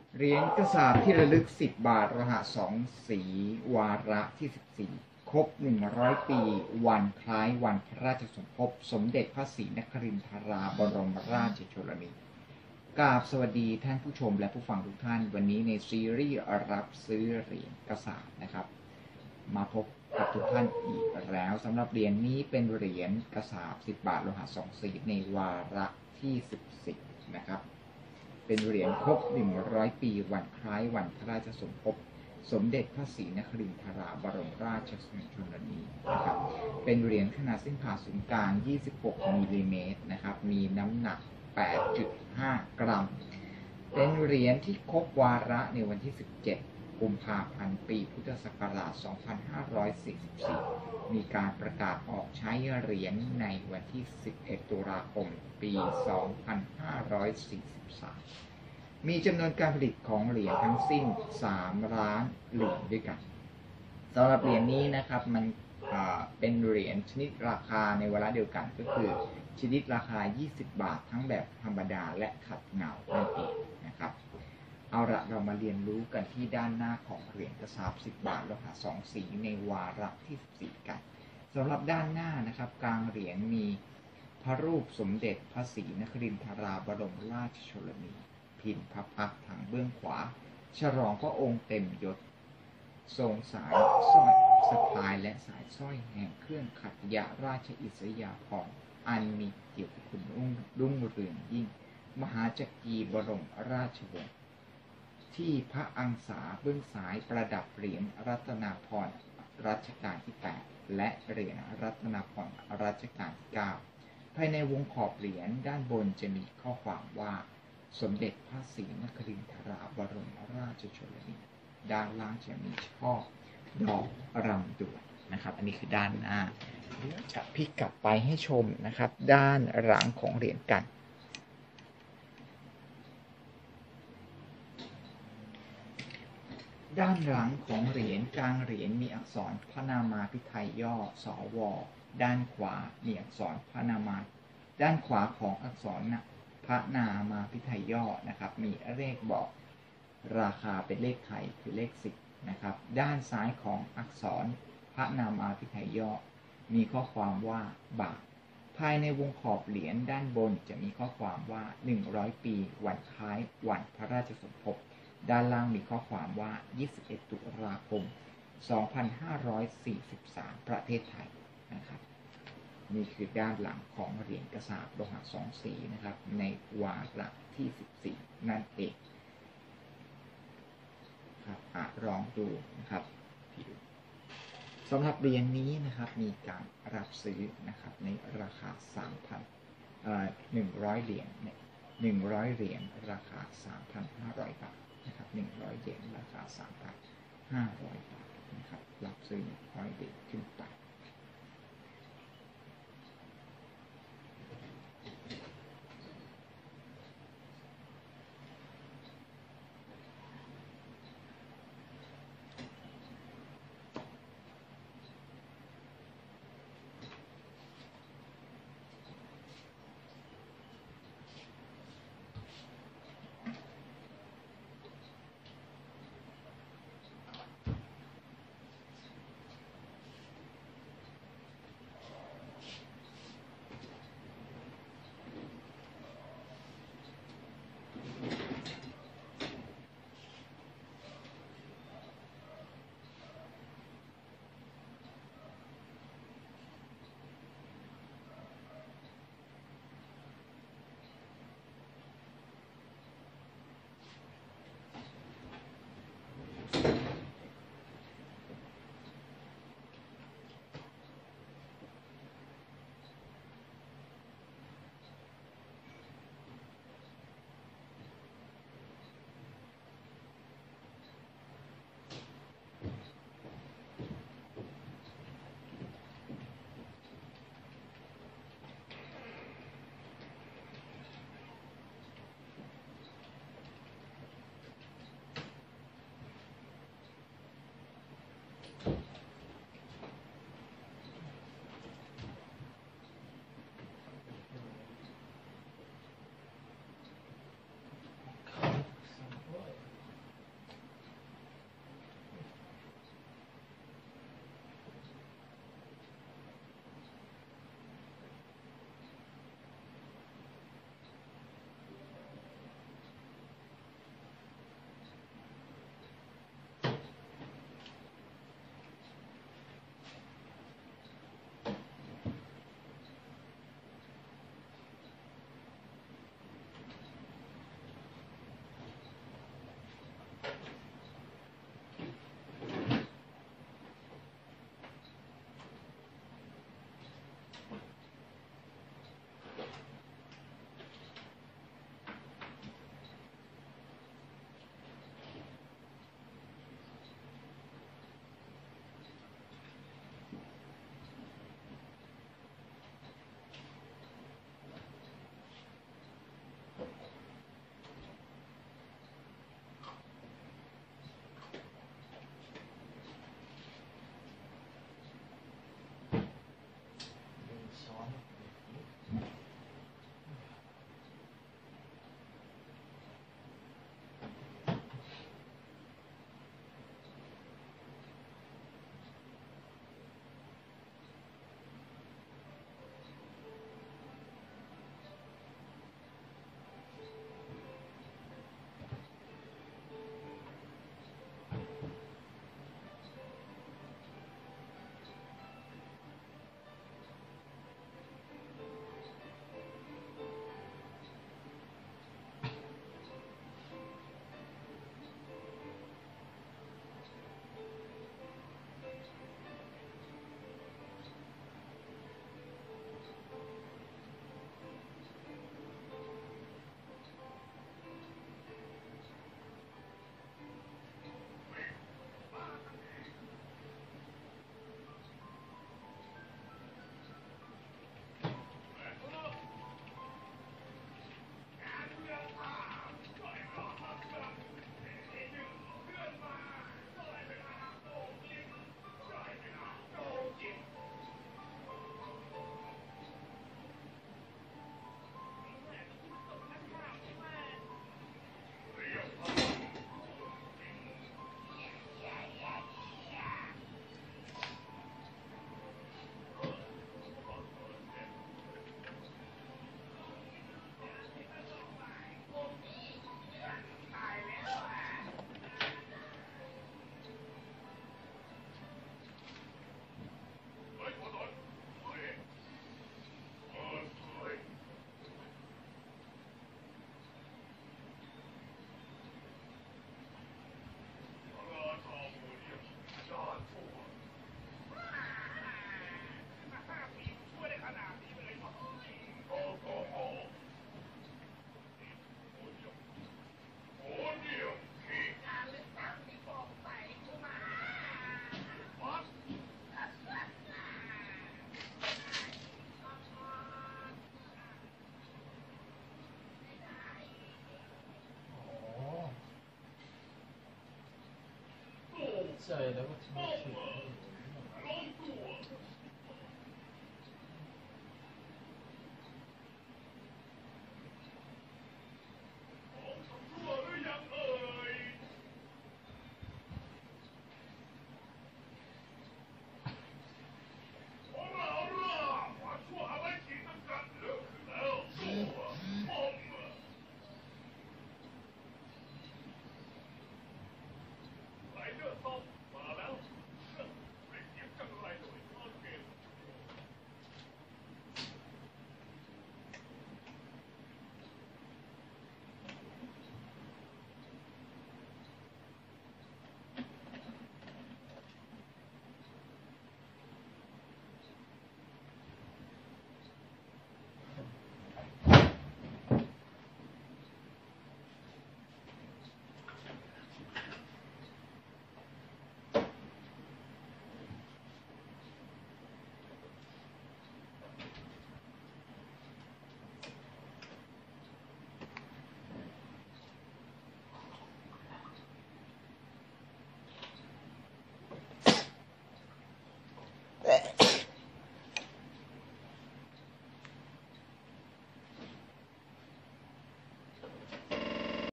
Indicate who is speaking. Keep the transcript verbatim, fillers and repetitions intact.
Speaker 1: เหรียญกระสาบที่ระลึกสิบบาทรหัสสองสีวาระที่สิบสี่ครบหนึ่งร้อยปีวันคล้ายวันพระราชสมภพสมเด็จพระศรีนครินทราบรมราชชนนีกราบสวัสดีท่านผู้ชมและผู้ฟังทุกท่านวันนี้ในซีรีส์รับซื้อเหรียญกระสาบนะครับมาพบกับทุกท่านอีกแล้วสำหรับเหรียญนี้เป็นเหรียญกระสาบสิบบาทโลหะสองสีในวาระที่สิบสี่นะครับเป็นเหรียญครบหนึ่งร้อยปีวันคล้ายวันพระราชสมภพสมเด็จพระศรีนครินทราบรมราชชนนีนะครับเป็นเหรียญขนาดเส้นผ่าศูนย์กลางยี่สิบหกมิลลิเมตรนะครับมีน้ำหนัก แปดจุดห้า กรัมเป็นเหรียญที่ครบวาระในวันที่สิบเจ็ดกุมภาพันธ์ปีพุทธศักราชสองพันห้าร้อยสี่สิบสี่มีการประกาศออกใช้เหรียญในวันที่สิบเอ็ดตุลาคมปีสองพันห้าร้อยสี่สิบสามมีจำนวนการผลิตของเหรียญทั้งสิ้นสามล้านเหรียญด้วยกันสำหรับเหรียญนี้นะครับมันเป็นเหรียญชนิดราคาในเวลาเดียวกันก็คือชนิดราคายี่สิบบาททั้งแบบธรรมดาและขัดเงานั่นเองนะครับเอาละเรามาเรียนรู้กันที่ด้านหน้าของเหรียญกระสาบสิบบาทโลหะสองสีในวาระที่สิบสี่กันสำหรับด้านหน้านะครับกลางเหรียญมีพระรูปสมเด็จพระศรีนครินทราบรมราชชนนีพิมพ์พระพักตร์ทางเบื้องขวาฉลองพระองค์เต็มยศทรงสายสร้อยสะพายและสายสร้อยแห่งเครื่องขัตยราชอิสริยาภรณ์อันมีเกียรติคุณรุ่งเรืองยิ่งมหาจักรีบรมราชวงศ์ที่พระอังสาเบื้องซ้ายประดับเหรียญรัตนาภรณ์รัชกาลที่แปดและเหรียญรัตนาภรณ์รัชกาลที่เก้าภายในวงขอบเหรียญด้านบนจะมีข้อความว่าสมเด็จพระศรีนครินทราบรมราชชนนีด้านล่างจะมีช่อดอกรำดวนนะครับอันนี้คือด้านหน้าเดี๋ยวจะพลิกกลับไปให้ชมนะครับด้านหลังของเหรียญกันด้านหลังของเหรียญกลางเหรียญมีอักษรพระนามาพิไทยย่อสวด้านขวามีอักษรพระนามาด้านขวาของอักษรนะพระนามาพิไทยย่อนะครับมีเลขบอกราคาเป็นเลขไทยคือเลขสิบนะครับด้านซ้ายของอักษรพระนามาพิไทยย่อมีข้อความว่าบาทภายในวงขอบเหรียญด้านบนจะมีข้อความว่าหนึ่งร้อยปีวันคล้ายวันพระราชสมภพด้านล่างมีข้อความว่ายี่สิบเอ็ดตุลาคมสองพันห้าร้อยสี่สิบสามประเทศไทยนะครับนี่คือด้านหลังของเหรียญกระสาบโลหะสองสีนะครับในวาระที่สิบสี่นั่นเองครับอ่ะลองดูนะครับสำหรับเหรียญนี้นะครับมีการรับซื้อนะครับในราคา สามพัน เอ่อหนึ่งร้อยเหรียญเนี่ยหนึ่งร้อยเหรียญราคา สามพันห้าร้อย บาทนะครับหนึ่งร้อยเหรียญราคา สามพันห้าร้อย บาทนะครับรับซื้อหนึ่งร้อยเหรียญขึ้นไป
Speaker 2: 있어야 되고 등록이